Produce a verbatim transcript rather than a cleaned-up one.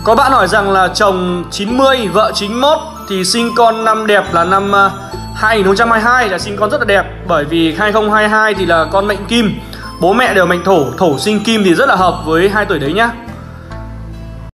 Có bạn hỏi rằng là chồng chín mươi, vợ chín mốt thì sinh con năm đẹp là năm hai không hai hai, là sinh con rất là đẹp. Bởi vì hai không hai hai thì là con mệnh Kim, bố mẹ đều mệnh Thổ, Thổ sinh Kim thì rất là hợp với hai tuổi đấy nhá.